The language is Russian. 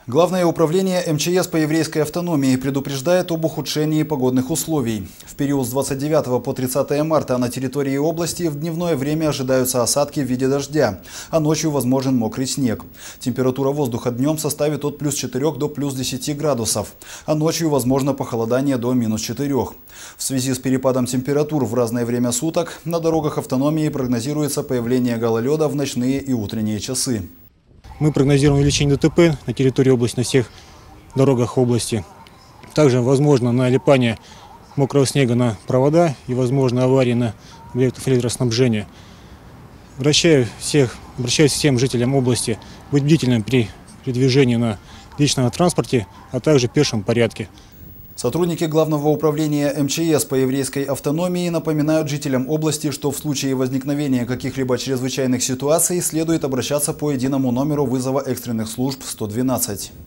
Главное управление МЧС по еврейской автономии предупреждает об ухудшении погодных условий. В период с 29 по 30 марта на территории области в дневное время ожидаются осадки в виде дождя, а ночью возможен мокрый снег. Температура воздуха днем составит от +4 до +10 градусов, а ночью возможно похолодание до -4. В связи с перепадом температур в разное время суток на дорогах автономии прогнозируется появление гололеда в ночные и утренние часы. Мы прогнозируем увеличение ДТП на территории области, на всех дорогах области. Также возможно налипание мокрого снега на провода и возможно аварии на объектах электроснабжения. Обращаюсь всем жителям области быть бдительным при передвижении на личном транспорте, а также в пешем порядке. Сотрудники Главного управления МЧС по еврейской автономии напоминают жителям области, что в случае возникновения каких-либо чрезвычайных ситуаций следует обращаться по единому номеру вызова экстренных служб 112.